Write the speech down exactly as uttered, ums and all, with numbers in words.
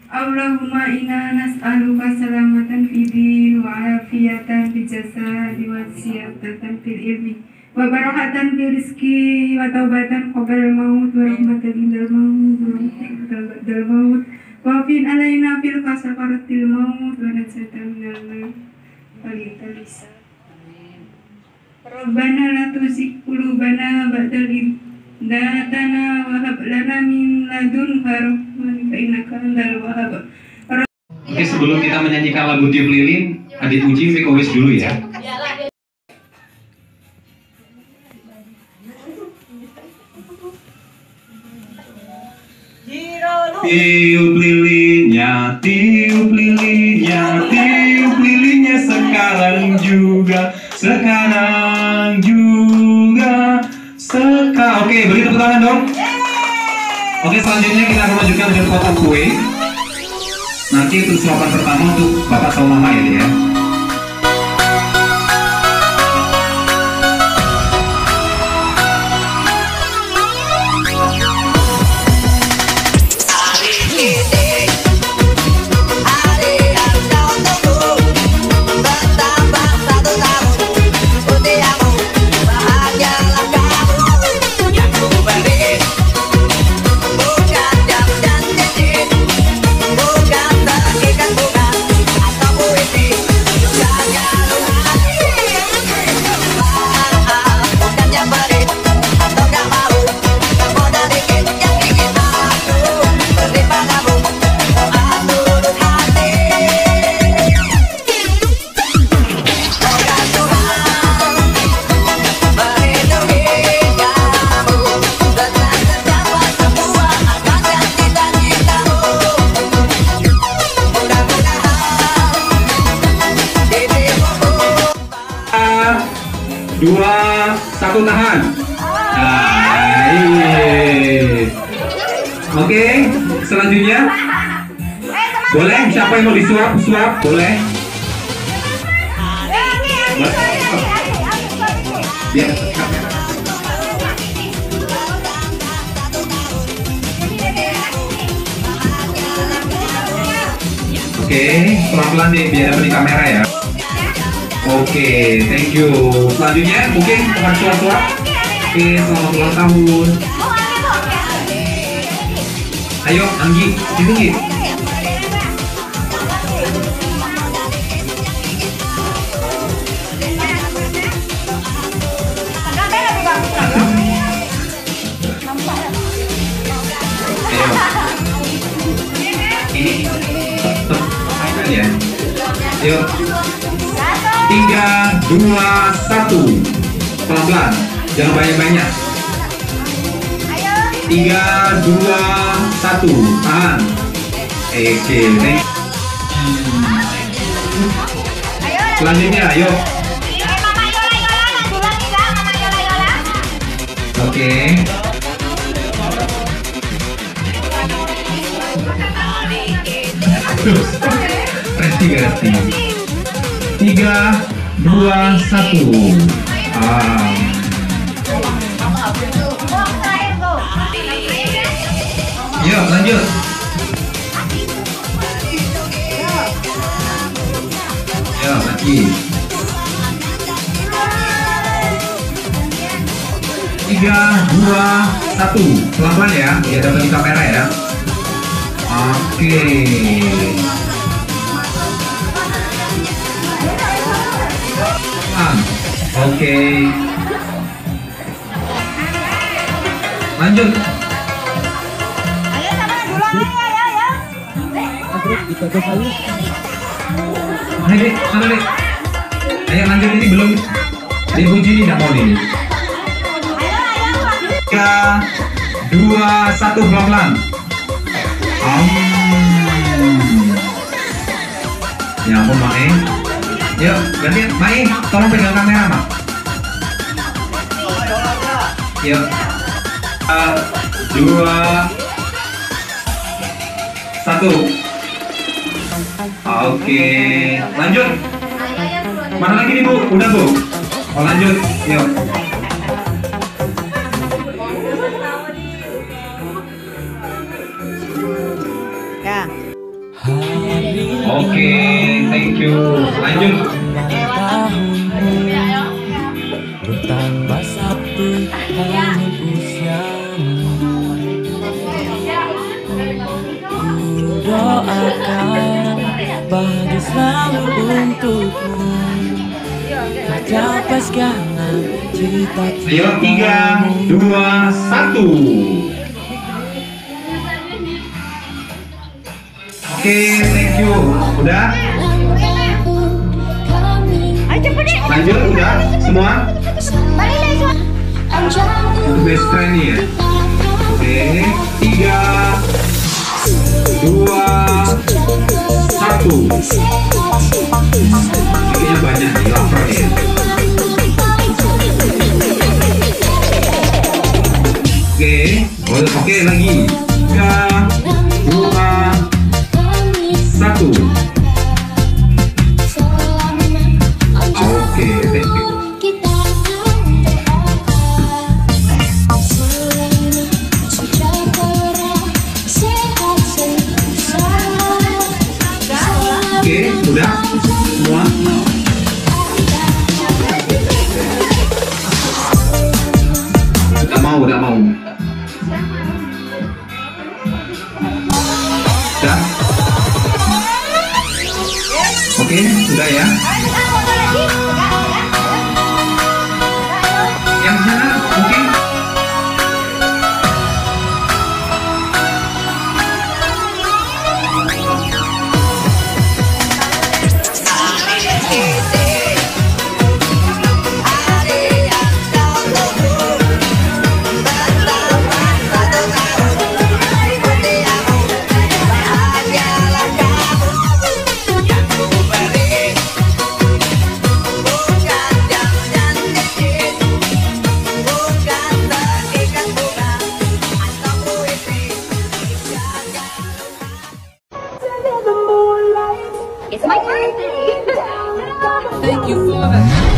Allahumma inna nas'aluka salamatan fid din wa afiyatan fil jasad wa siyatatan fil ilmi wa barakatan fil rizqi wa taubatan qabla al-maut wa rahmatan indal maut wa rahmatan ba'dal maut wa fin alaina fil kasafaratil maut wa najatan minal nar walita lisa. Rabbana la tuzigh qulubana ba'da idh hadaytana wa hab lana min ladunka rahmatan innaka antal wahhab. Oke, sebelum kita menyanyikan lagu Tiup Lilin, dipuji Mikowis dulu ya. Tiup lilinnya, tiup lilinnya, tiup lilinnya sekarang juga, sekarang juga, sekarang. Oke, beri tepuk tangan dong. Oke, selanjutnya kita akan lanjutkan dengan potong kue. Nanti untuk suapan pertama untuk bapak sama mama ya, ya. Dua, satu, tahan. Nah, iya. Oke, selanjutnya boleh siapa yang mau disuap, suap boleh. Ya. Oke, pelan-pelan deh biar dapat di kamera ya. Oke, thank you. Selanjutnya mungkin teman suap-suap. Oke, selamat ulang tahun. Ayo, Anggi, situ Anggi. Ayo. Ini, mainan ya. Ayo. Tiga, dua, satu. Pelan-pelan, jangan banyak-banyak. Tiga, dua, satu. Tahan. Oke, next. Selanjutnya, ayo. Oke. Terus, resti resti. Tiga, dua, satu. Ah. Yuk, lanjut. Yuk, lagi. Tiga, dua, satu. Pelan-pelan ya, biar dapat di kamera ya. Oke. Oke. Lanjut. Ayo sama duluan ya ya ya. Ayo deh, sana deh. Ayo lanjut, ini belum dipuji nih, nggak mau nih. Tiga, dua, satu, pelan-pelan. Um. Ya ampun, Mae. Yuk, ganti Mae, tolong pegang kamera, Mak. Yuk. Uh, dua, satu. Oke, lanjut. Mana lagi nih, Bu? Udah, Bu? Oh, lanjut. Yuk. Ya. Oke, thank you. Lanjut. Bertambah satu tahun usiamu. Ku doakan bahagia selalu untukmu. Tercapai segala cita-cita. Ayo, tiga, dua, satu. Oke, thank you. Udah? Ayo cepet deh. Lanjut, udah? Semua? Balik lagi semua. Itu best friend nih ya. Oke, tiga, dua, satu. Bikinnya banyak nih, lapar nih. Oke, boleh oke lagi. Tiga, dua, satu. Oke, thank you. Oke, udah semua. Udah mau, udah mau. Udah. Oke, udah ya. Yang sana, oke. It's my birthday. Thank you for that.